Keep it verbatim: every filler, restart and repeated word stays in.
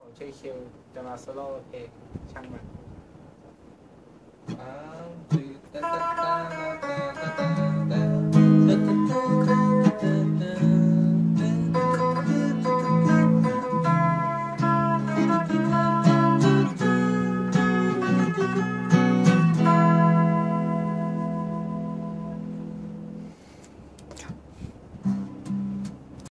ผมชื่อคิวจะมาโซโล่เพลงช่างมันอ้าวตื่นแต่แต่